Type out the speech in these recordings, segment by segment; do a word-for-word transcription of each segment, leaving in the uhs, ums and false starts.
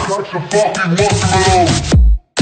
That's a fucking marshmallow.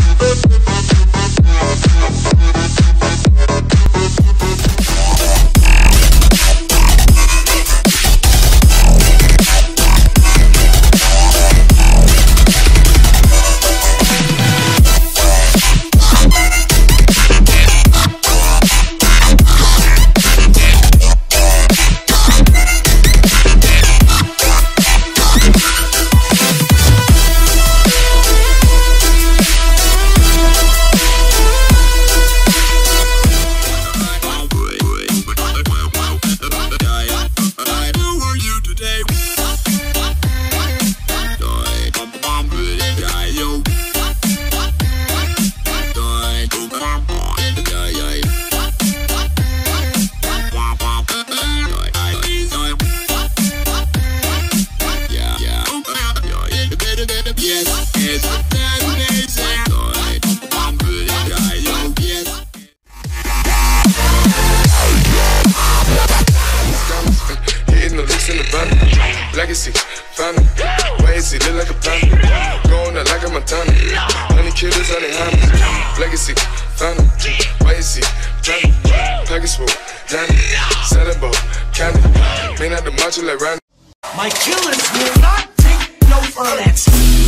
Legacy, family, why is he look like a panda? Going out like a Montana, honey killers on their hands. Legacy, family, why is he trying? Package full, Danny, selling boat, candy, may not the macho like Randy. My killers will not take no for that.